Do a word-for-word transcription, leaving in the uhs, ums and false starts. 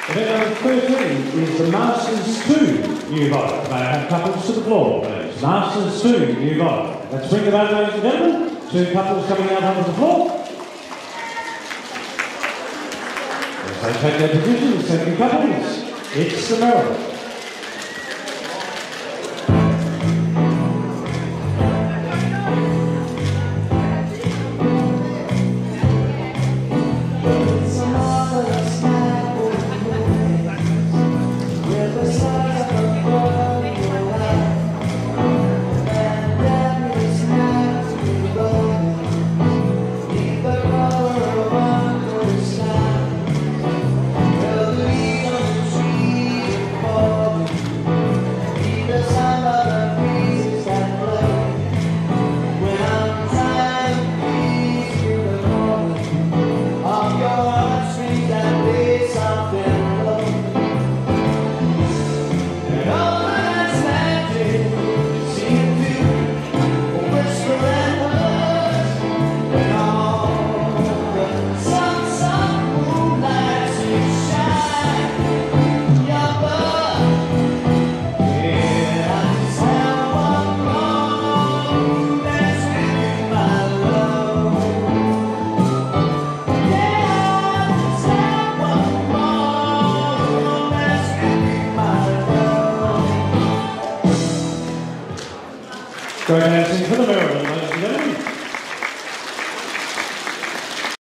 Event number thirteen is the Masters two New Vogue. May I have couples to the floor, please? Masters two New Vogue. Let's bring them out, ladies and gentlemen. Two couples coming out onto the floor. As they take their positions, second couples, it's the Merr. Great dancing for the Merr.